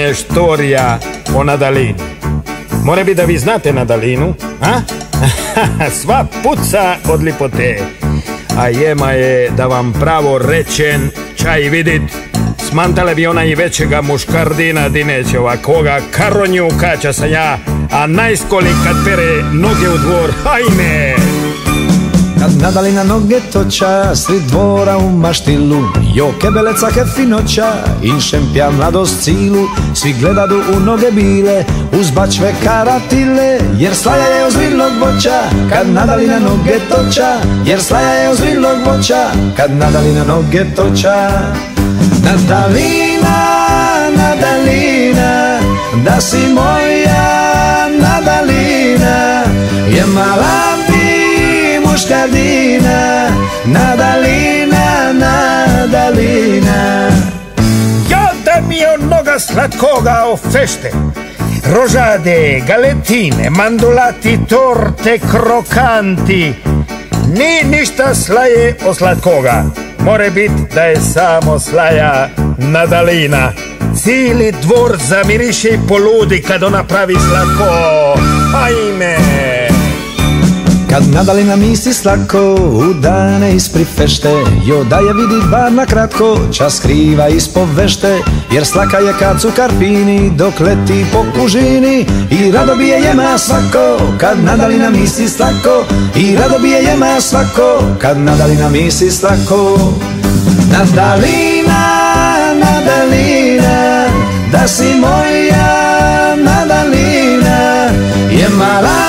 je štorija o Nadalini. More bi da vi znate Nadalinu, a? Sva puca od lipote. A jema je, da vam pravo rečen, čaj vidit, smantale bi ona i većega muškardina dineće ovakoga karonju kaća sam ja, a najskoli kad pere noge u dvor, hajme! Kad Nadalina noge toča, sred dvora u maštilu, jo kebeleca hefinoća, i šempja mladost cilu, svi gledadu u noge bile, uz bačve karatile, jer slaja je ozbiljnog voća, kad Nadalina noge toča, jer slaja je ozbiljnog voća, kad Nadalina noge toča. Nadalina, Nadalina, da si moja Nadalina, je mala muškardina, Nadalina, Nadalina. Ja da mi je onoga slatkoga ofešte, rožade, galetine, mandolati, torte, krokanti, ni ništa slaje od slatkoga. More bit da je samo slaja Nadalina. Cijeli dvor zamiriše i poludi kad ona pravi slatko. Hajme! Kad Nadalina misli slako, u dane ispri fešte, jo da je vidi bar na kratko, čas skriva ispod vešte, jer slaka je kad su karpini, dok leti po kužini, i rado bi je jema svako, kad Nadalina misli slako, i rado bi je jema svako, kad Nadalina misli slako. Nadalina, Nadalina, da si moja Nadalina, je mala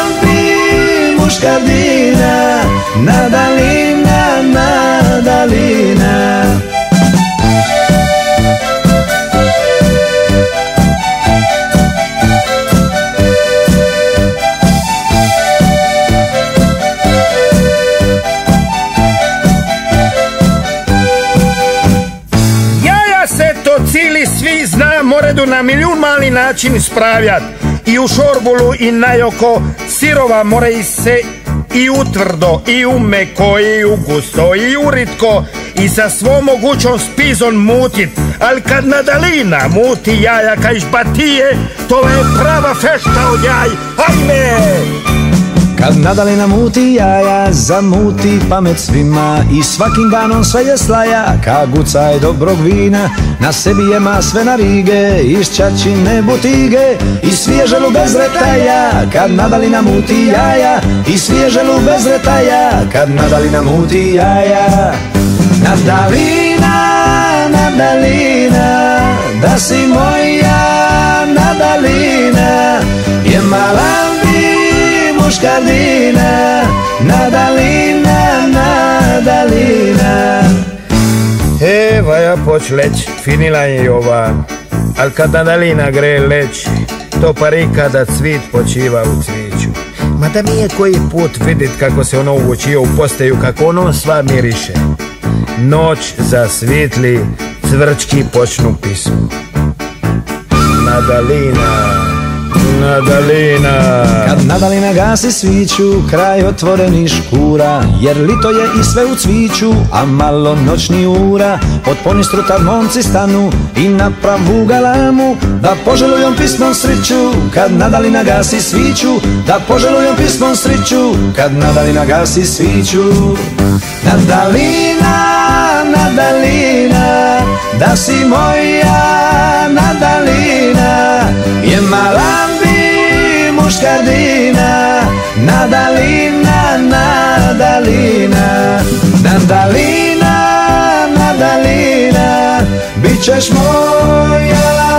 muškardina, Nadalina, Nadalina. Jaja se to cili svi zna, moredu na milijun mali način ispravljat. I u šorbulu i najoko, sirova more i se i utvrdo, i u meko, i u gusto, i u ritko, i sa svom mogućom spizom mutit. Al kad Nadalina muti jaja kaj žbatije, to je prava fešta od jaj, hajme! Kad Nadalina muti jaja, zamuti pamet svima, i svakim danom sve je slaja, ka gucaj dobrog vina, na sebi jema sve narige, iz čačine butige, i svježelu bez retaja, kad Nadalina muti jaja, i svježelu bez retaja, kad Nadalina muti jaja. Nadalina, Nadalina, da si moja Nadalina, je mala muškardina, Nadalina, Nadalina. Eva ja poć leć, finila je i ova, al kad Nadalina gre leć, to parika da cvit počiva u cviću. Ma da mi je koji put vidit kako se ono uvučio u postaju, kako ono sva miriše. Noć zasvitli, cvrčki počnu pismu. Nadalina, Nadalina. Kad Nadalina gasi sviću, kraj otvorenih škura, jer lito je i sve u cviću, a malo noćni ura, pod ponistruta momci stanu i napravu galamu, da poželujom pismom sriću, kad Nadalina gasi sviću, da poželujom pismom sriću, kad Nadalina gasi sviću. Nadalina, Nadalina, da si moja Nadalina, je mala muškardina, Nadalina, Nadalina. Nadalina, Nadalina, bit ćeš moja